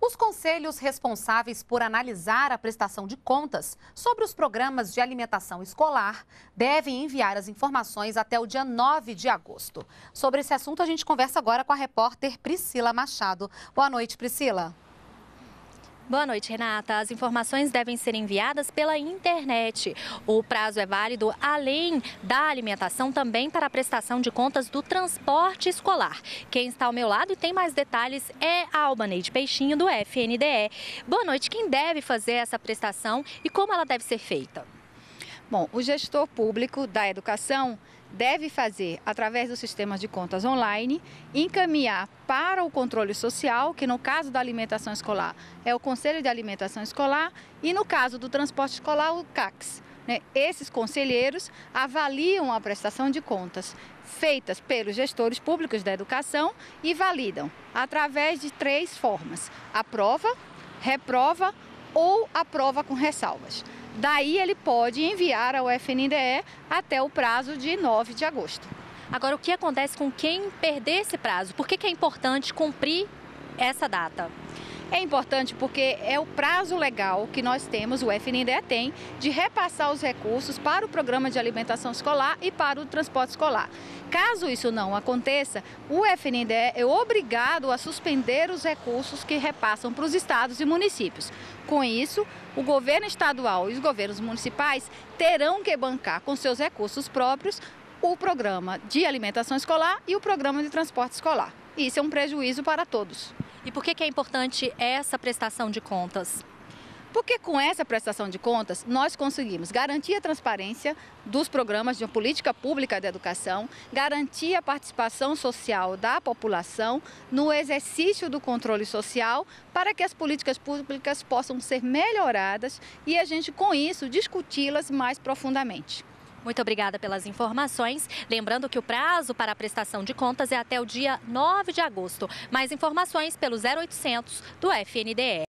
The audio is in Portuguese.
Os conselhos responsáveis por analisar a prestação de contas sobre os programas de alimentação escolar devem enviar as informações até o dia 9 de agosto. Sobre esse assunto, a gente conversa agora com a repórter Priscila Machado. Boa noite, Priscila. Boa noite, Renata. As informações devem ser enviadas pela internet. O prazo é válido, além da alimentação, também para a prestação de contas do transporte escolar. Quem está ao meu lado e tem mais detalhes é a Albaneide Peixinho, do FNDE. Boa noite. Quem deve fazer essa prestação e como ela deve ser feita? Bom, o gestor público da educação deve fazer, através do sistema de contas online, encaminhar para o controle social, que no caso da alimentação escolar é o Conselho de Alimentação Escolar e no caso do transporte escolar o CACS. Esses conselheiros avaliam a prestação de contas feitas pelos gestores públicos da educação e validam através de 3 formas: aprova, reprova ou aprova com ressalvas. Daí ele pode enviar ao FNDE até o prazo de 9 de agosto. Agora, o que acontece com quem perder esse prazo? Por que é importante cumprir essa data? É importante porque é o prazo legal que nós temos, o FNDE tem, de repassar os recursos para o programa de alimentação escolar e para o transporte escolar. Caso isso não aconteça, o FNDE é obrigado a suspender os recursos que repassam para os estados e municípios. Com isso, o governo estadual e os governos municipais terão que bancar com seus recursos próprios o programa de alimentação escolar e o programa de transporte escolar. Isso é um prejuízo para todos. E por que é importante essa prestação de contas? Porque com essa prestação de contas, nós conseguimos garantir a transparência dos programas de política pública de educação, garantir a participação social da população no exercício do controle social, para que as políticas públicas possam ser melhoradas e a gente, com isso, discuti-las mais profundamente. Muito obrigada pelas informações. Lembrando que o prazo para a prestação de contas é até o dia 9 de agosto. Mais informações pelo 0800 do FNDE.